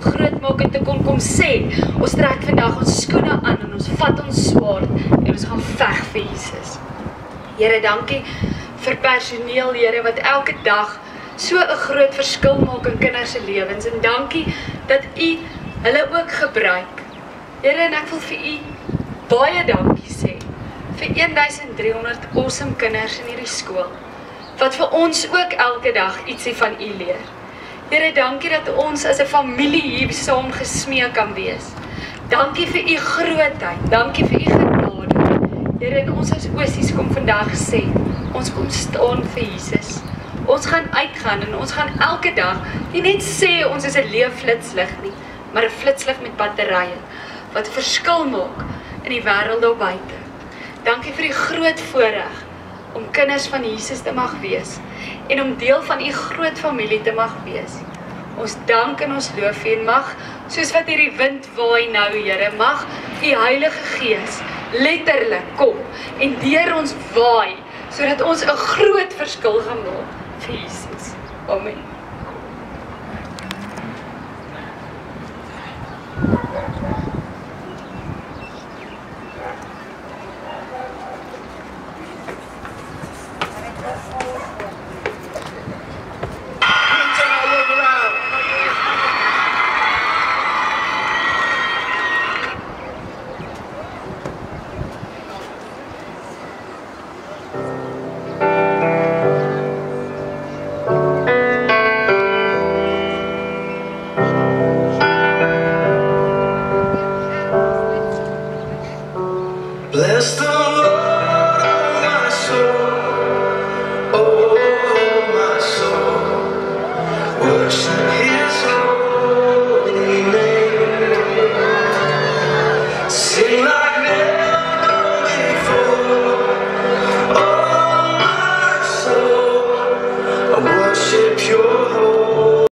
kom grootmaak en te kom sê, ons trek vandag ons skoene aan en ons vat ons swaard en ons gaan veg vir Jesus. Here, dankie vir personeel, Here, wat elke dag so 'n groot verskil maak in kinders se lewens, en dankie dat U hulle ook gebruik. Here, en ek wil vir U baie dankie sê vir 1300 awesome kinders in hierdie skool, wat vir ons ook elke dag ietsie van U leer. Here, dankie dat ons as 'n familie hier saam gesmee kan wees. Dankie vir U grootheid, dankie vir U genade. Here, en ons as Oosies kom vandag sê, ons kom staan vir Jesus. Ons gaan uitgaan en ons gaan elke dag nie net sê ons is 'n leefflitslig nie, maar 'n flitslig met batterye, wat 'n verskil maak in die wêreld daar buite. Dankie vir die groot voorreg om kinders van Jesus te mag wees en om deel van U groot familie te mag wees. Ons dank en ons loof U, en mag, soos wat hierdie wind waai nou, Here, mag U Heilige Gees letterlik kom en deur ons waai, sodat ons 'n groot verskil gaan maak vir Jesus. Amen.